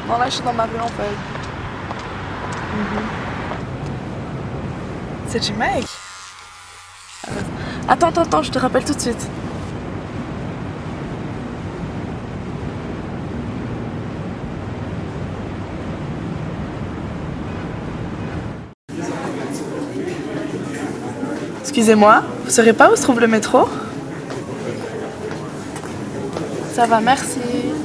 Non, là, je suis dans ma rue, en fait. C'est du mec. Attends, je te rappelle tout de suite. Excusez-moi, vous saurez pas où se trouve le métro? Ça va, merci.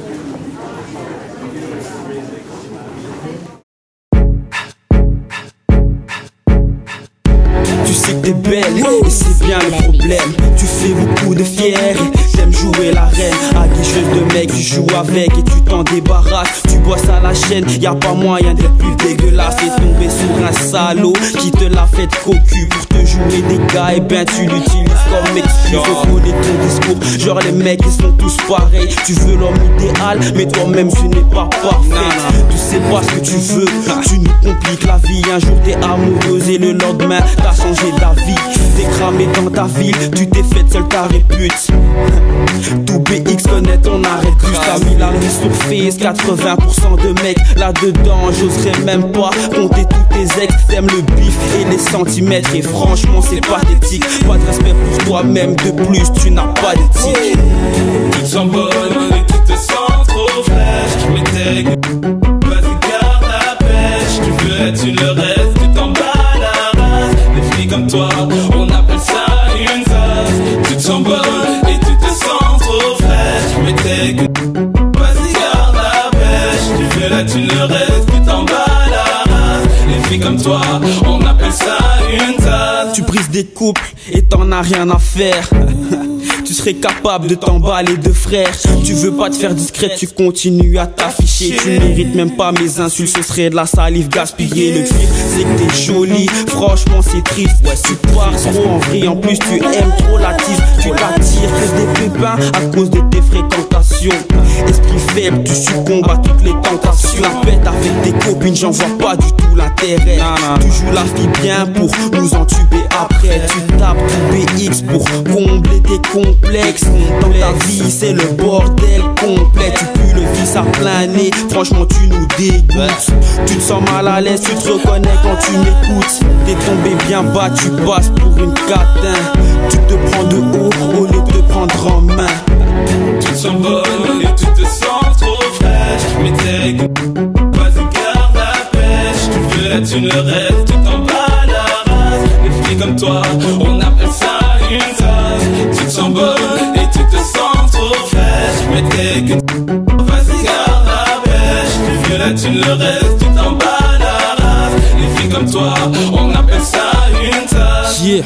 Tu sais que t'es belle, et c'est bien le problème. Tu fais beaucoup de fier, t'aimes jouer la reine. Aguicheuse de mec, tu joues avec et tu t'en débarrasses. Tu bosses à la chaîne, y'a pas moyen d'être plus dégueulasse. Et tomber sur un salaud qui te l'a fait cocu pour te jouer des gars. Et ben tu l'utilises comme excuse. Faut connaître ton discours, genre les mecs ils sont tous pareils. Tu veux l'homme idéal, mais toi-même tu n'es pas parfait. Tu sais pas ce que tu veux, tu nous compliques la vie. Un jour t'es amoureuse et le lendemain t'as changé d'avis. T'es cramé dans ta ville, tu t'es fait seule ta répute. Tout BX connaît ton arrêt plus. T'as mis la liste sur face, 80% de mecs là-dedans. J'oserais même pas compter tous tes ex. T'aimes le bif et les centimètres. Et franchement c'est pathétique. Pas de respect pour toi-même, de plus tu n'as pas d'éthique. Tu te sens bonne et tu te sens trop fraîche. Mais t'es vas-y garde la pêche. Tu veux être une leurresse, tu t'en bats la race. Les filles comme toi, on appelle ça une zaz. Tu te sens bonne et tu te sens trop fraîche. Mais t'es vas-y garde la pêche. Tu veux être une leurresse, tu t'en bats la race. Les filles comme toi, on appelle ça une zaz. Tu brises des couples et t'en as rien à faire. Tu serais capable de t'emballer de frères. Tu veux pas te faire discrète, tu continues à t'afficher. Tu mérites même pas mes insultes, ce serait de la salive gaspillée. Le pire c'est que t'es jolie, franchement c'est triste. Ouais, tu pars trop en vrille, en plus tu aimes trop la tisse. Tu t'attires que des pépins à cause de tes fréquentations. Esprit faible, tu succombes à toutes les tentations. La pète avec tes copines, j'en vois pas du tout l'intérêt. Tu joues la fille bien pour nous entuber après. Tu tapes tout BX pour combler tes complexes. Dans ta vie c'est le bordel complet. Tu pues le vice à plein nez, franchement tu nous dégoûtes. Tu te sens mal à l'aise, tu te reconnais quand tu m'écoutes. T'es tombé bien bas, tu passes pour une catin. Tu te prends de haut au lieu de te prendre en main. Tu te sens bonne et tu te sens trop fraîche. Mais t'es vas-y garde la pêche. Tu veux être une leurresse, tu t'en bats la race. Les filles comme toi, on appelle ça une zaz. Tu te sens bonne et tu te sens trop fraîche. Mais t'es vas-y garde la pêche. Tu veux être une leurresse, tu t'en bats la race. Les filles comme toi, on appelle ça une zaz. Yeah.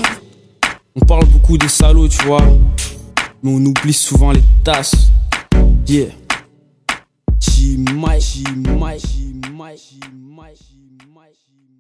On parle beaucoup des salauds, tu vois, mais on oublie souvent les tasses. Yeah. G-Mike.